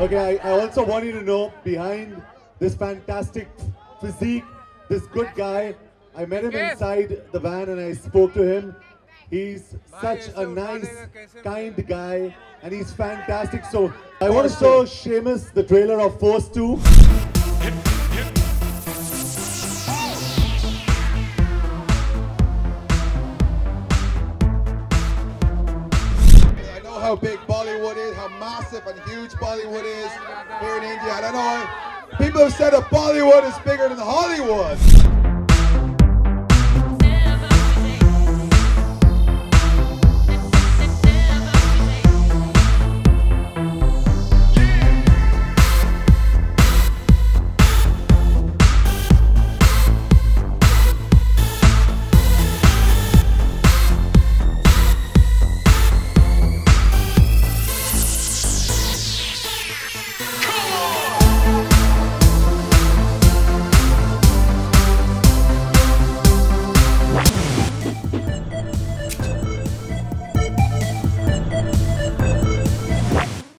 Okay, I also want you to know, behind this fantastic physique, this good guy, I met him inside the van and I spoke to him. He's such a nice, kind guy and he's fantastic. So I want to show Seamus the trailer of Force 2. How big Bollywood is, how massive and huge Bollywood is here in India. And I know people have said that Bollywood is bigger than Hollywood.